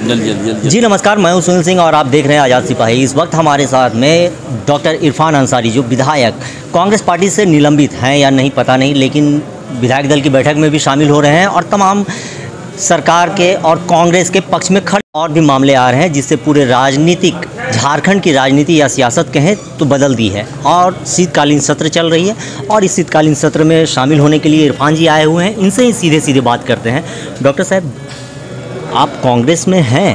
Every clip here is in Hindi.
जल्दी। जी नमस्कार, मैं हूं सुनील सिंह और आप देख रहे हैं आज़ाद सिपाही। इस वक्त हमारे साथ में डॉक्टर इरफान अंसारी, जो विधायक कांग्रेस पार्टी से निलंबित हैं या नहीं पता नहीं, लेकिन विधायक दल की बैठक में भी शामिल हो रहे हैं और तमाम सरकार के और कांग्रेस के पक्ष में खड़े और भी मामले आ रहे हैं, जिससे पूरे राजनीतिक झारखंड की राजनीति या सियासत कहें तो बदल दी है। और शीतकालीन सत्र चल रही है और इस शीतकालीन सत्र में शामिल होने के लिए इरफान जी आए हुए हैं। इनसे ही सीधे सीधे बात करते हैं। डॉक्टर साहब, आप कांग्रेस में हैं?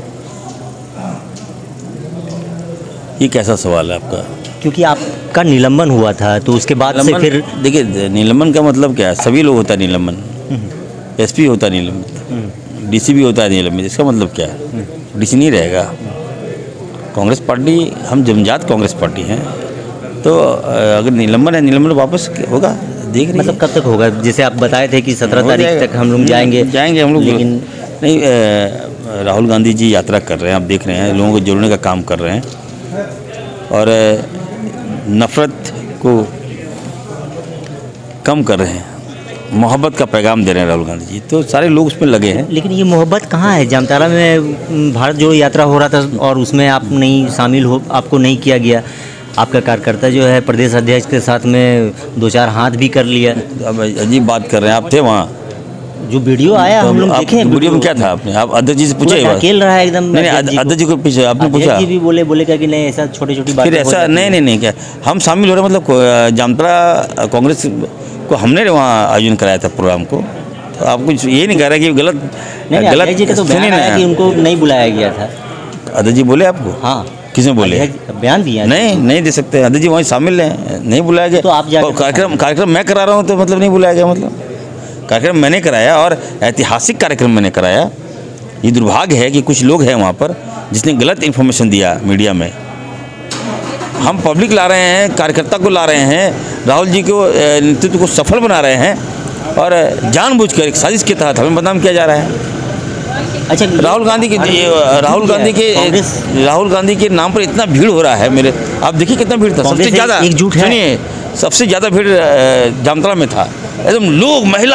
ये कैसा सवाल है आपका? क्योंकि आपका निलंबन हुआ था तो उसके बाद से फिर देखिए, निलंबन का मतलब क्या है? सभी लोग होता है निलंबन, एसपी होता है निलंबित, डीसी भी होता है निलंबित। इसका मतलब क्या है? डीसी नहीं रहेगा। कांग्रेस पार्टी, हम जमजात कांग्रेस पार्टी हैं, तो अगर निलंबन है, निलंबन वापस होगा। देख रहे मतलब कब तक होगा? जैसे आप बताए थे कि 17 तारीख तक हम लोग जाएंगे हम लोग, लेकिन नहीं, राहुल गांधी जी यात्रा कर रहे हैं, आप देख रहे हैं, लोगों को जोड़ने का काम कर रहे हैं और नफ़रत को कम कर रहे हैं, मोहब्बत का पैगाम दे रहे हैं राहुल गांधी जी। तो सारे लोग उसमें लगे हैं। लेकिन ये मोहब्बत कहाँ है? जामताड़ा में भारत जोड़ो यात्रा हो रहा था और उसमें आप नहीं शामिल हो, आपको नहीं किया गया। आपका कार्यकर्ता जो है प्रदेश अध्यक्ष के साथ में 2-4 हाथ भी कर लिया। अब अजीब बात कर रहे हैं, आप थे वहाँ? जो वीडियो आया हम लोग देखे। वीडियो में क्या था? आपने आप अध्यक्ष जी से पूछे? अकेल रहा है एकदम। नहीं, अध्यक्ष जी को पीछे आपने पूछा? जी भी बोले क्या कि नहीं, ऐसा छोटी बात फिर ऐसा नहीं क्या हम शामिल हो रहे, मतलब जामताड़ा कांग्रेस को हमने वहाँ आयोजन कराया था प्रोग्राम को। तो आपको ये नहीं कह रहा कि गलत जी का तो बयान आया कि उनको नहीं बुलाया गया था। अध्यक्ष जी बोले आपको? हाँ। किसने बोले? बयान दिया? नहीं दे सकते। अध्यक्ष जी वहीं शामिल हैं, नहीं बुलाया गया। तो आप कार्यक्रम मैं करा रहा हूँ तो मतलब नहीं बुलाया गया? मतलब कार्यक्रम मैंने कराया और ऐतिहासिक कार्यक्रम मैंने कराया। ये दुर्भाग्य है कि कुछ लोग हैं वहाँ पर जिसने गलत इन्फॉर्मेशन दिया मीडिया में। हम पब्लिक ला रहे हैं, कार्यकर्ता को ला रहे हैं, राहुल जी को नेतृत्व को सफल बना रहे हैं और जानबूझकर एक साजिश के तहत हमें बदनाम किया जा रहा है। अच्छा, राहुल गांधी के नाम पर इतना भीड़ हो रहा है। मेरे आप देखिए कितना भीड़ था। सबसे ज़्यादा एकजुट है। सुनिए, सबसे ज़्यादा भीड़ जामताड़ा में था। एकदम लोग, महिला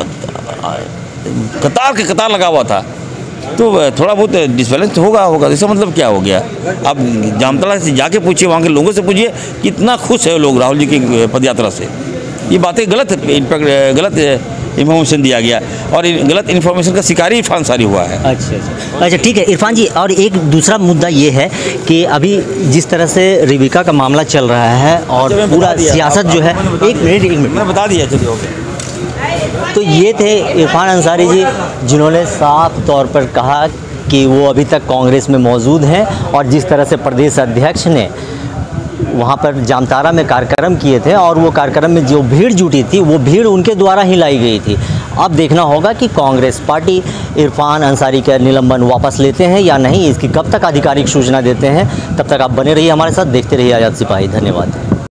कतार लगा हुआ था। तो थोड़ा बहुत डिसबैलेंस होगा। इसका मतलब क्या हो गया? आप जामताड़ा से जाके पूछिए, वहाँ के लोगों से पूछिए कितना खुश है लोग राहुल जी की पदयात्रा से। ये बातें गलत इन्फॉर्मेशन दिया गया और गलत इन्फॉर्मेशन का शिकारी इरफान अंसारी हुआ है। अच्छा, ठीक है इरफान जी। और एक दूसरा मुद्दा ये है कि अभी जिस तरह से रिविका का मामला चल रहा है और पूरा सियासत जो है, एक मिनट मैंने बता दिया। चलिए, ओके। तो ये थे इरफान अंसारी जी, जिन्होंने साफ तौर पर कहा कि वो अभी तक कांग्रेस में मौजूद हैं और जिस तरह से प्रदेश अध्यक्ष ने वहाँ पर जामताड़ा में कार्यक्रम किए थे और वो कार्यक्रम में जो भीड़ जुटी थी वो भीड़ उनके द्वारा ही लाई गई थी। अब देखना होगा कि कांग्रेस पार्टी इरफान अंसारी का निलंबन वापस लेते हैं या नहीं, इसकी कब तक आधिकारिक सूचना देते हैं। तब तक आप बने रहिए हमारे साथ, देखते रहिए आज़ाद सिपाही। धन्यवाद।